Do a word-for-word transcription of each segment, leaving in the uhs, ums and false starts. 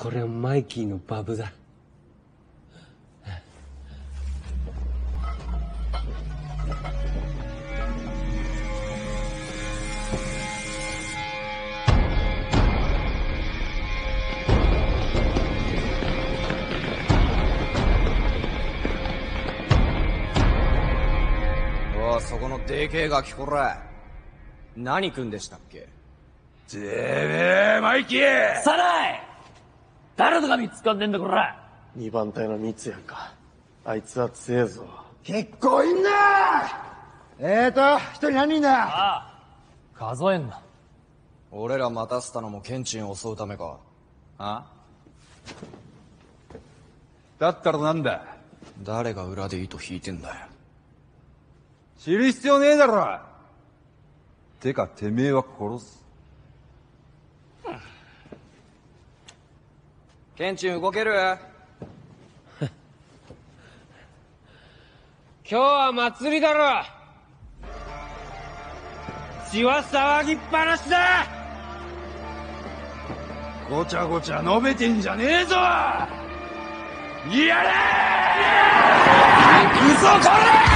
これはマイキーのバブだ。 おい、そこのでけえガキこら、何君でしたっけ？ てめえ、マイキー！ サナイ！誰とかに突っ込んでんだこら！ 二番隊の三ツ矢か。あいつは強えぞ。 結構いんな！えーと、一人何人だ？ ああ、数えんな。 俺ら待たせたのもケンチンを襲うためか。あ？ だったらなんだ？ 誰が裏で糸引いてんだよ。 知る必要ねえだろ！てか、てめえは殺す。 ケンチン動ける？ 今日は祭りだろ。血は騒ぎっぱなしだ。 ごちゃごちゃ述べてんじゃねえぞ！やれ！行くぞこれ！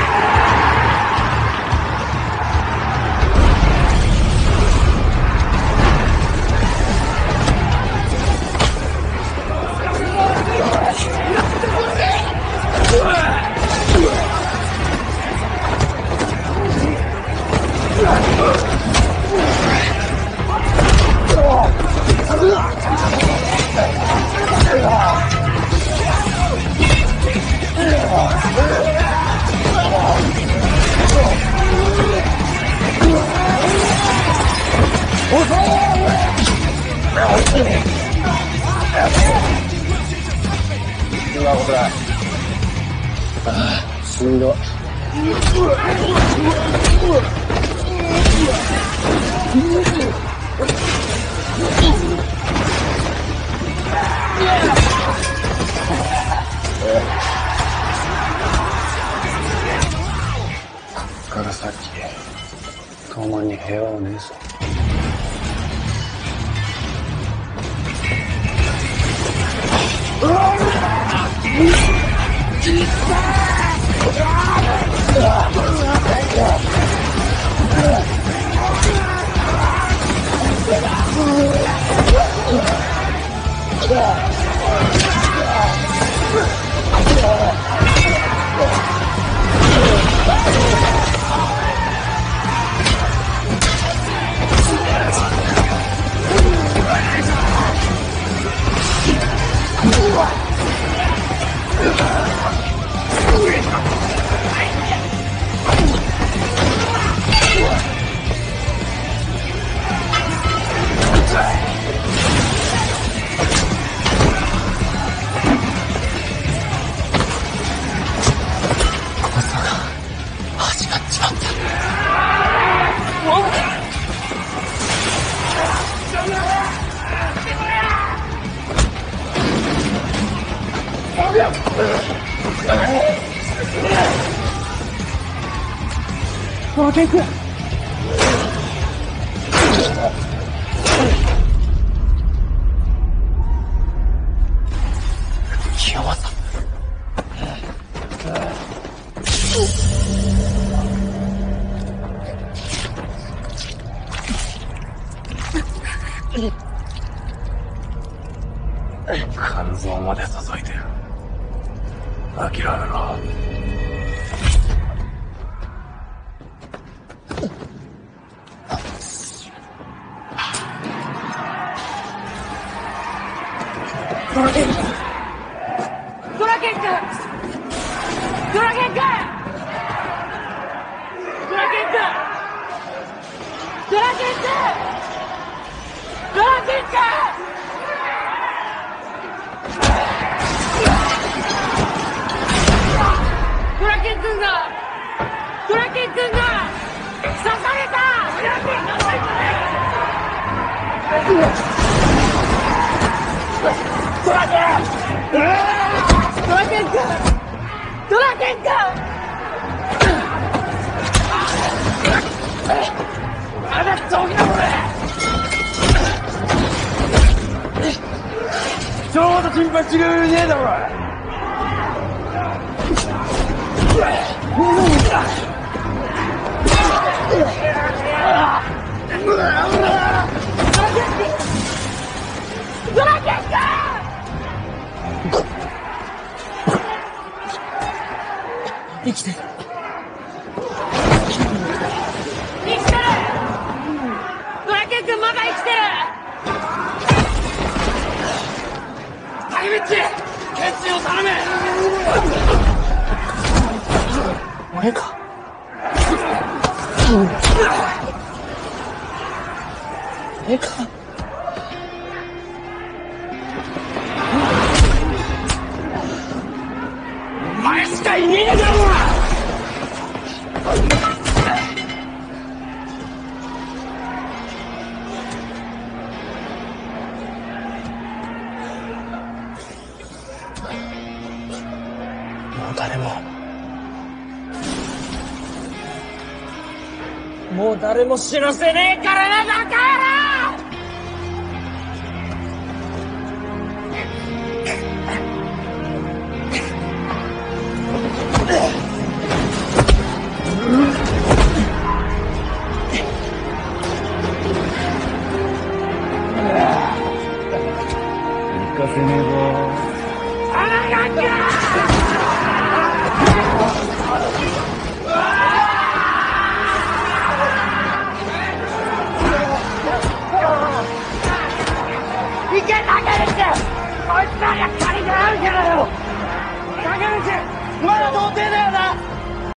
しんどい。こっから先共に平和はねえぞ。肝臓まで注いでる。諦めろ。 ドラケンかドラケンかドラケンかドラケンかドラケンかドラケンかドラケン君がドラケン君が刺されたドラケンドラケン君ドラケン君あなた起きなこれちょうど金八がねえだろ。 ドラケン君！生きてる。生きてる！ドラケン君まだ生きてる！タイムッチ！決心を頼め！俺か？俺か？お前しかいねえだろ！もう誰ももう誰も死なせねえからな、バカ野郎！